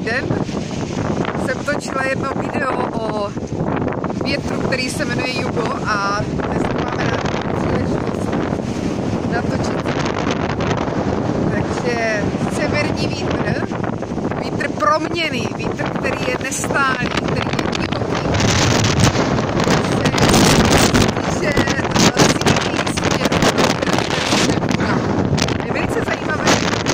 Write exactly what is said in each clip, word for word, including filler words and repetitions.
týden jsem točila jedno video o větru, který se jmenuje Jugo, a dneska máme příležitost natočit. Takže severní vítr, vítr proměny, vítr, který je nestálý, který je divoký, se sílí směru, je velice zajímavé,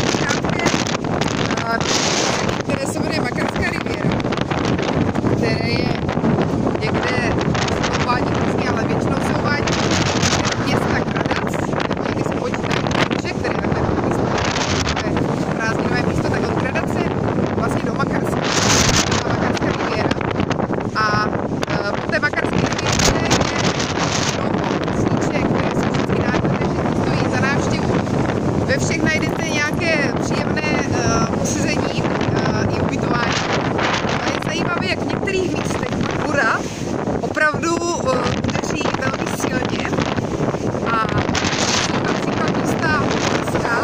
které se jmenuje Makarská riviera, které je někde uvádí různě, ale většinou se uvádí města Gradac, nebo někdy se počítají kůže, které takhle na místo, takové prázdninové místo, tak od Gradace vlastně do Makarska, ta Makarská riviera. A po té Makarské riviéře je mnoho síček, které jsou vždycky nádherné, že stojí za návštěvu. Ve všech najdete nějaké příjemné uh, posezení uh, i ubytování. A je zajímavé, jak v některých místech bura opravdu uh, udeří velmi silně. A jsou například místa Horská,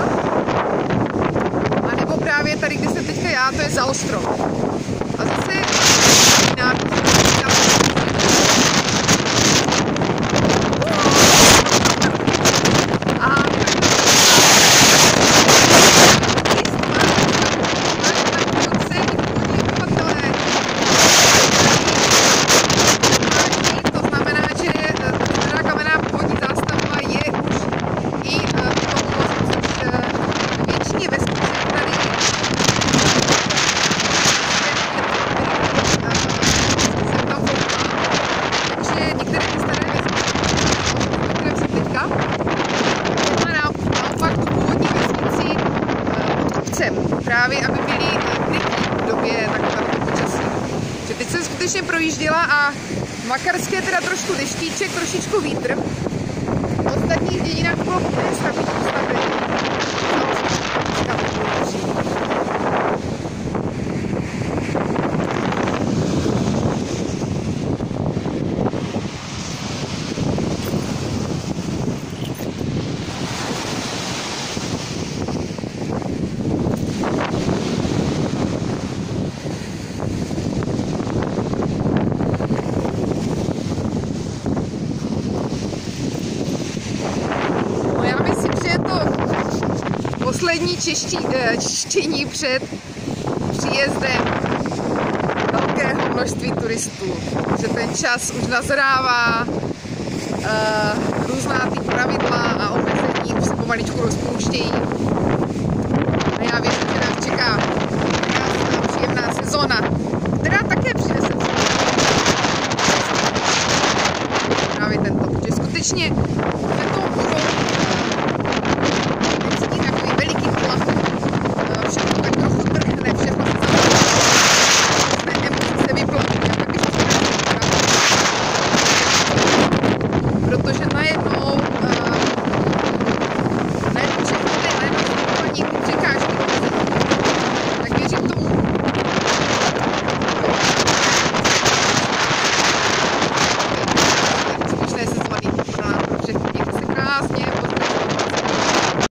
a nebo právě tady, kde jsem teďka já, to je Zaostrov. A zase nádherný. Právě, aby byli krytí v době takového počasí. Že teď jsem skutečně projížděla a v Makarské teda trošku deštíček, trošičku vítr. V ostatních dějinách bylo úplně stabilní postavení. Poslední čištění, čištění před příjezdem velkého množství turistů. Že ten čas už nazrává, uh, různá ty pravidla a omezení už se pomaličku rozpouštějí. A já věřím, že nás čeká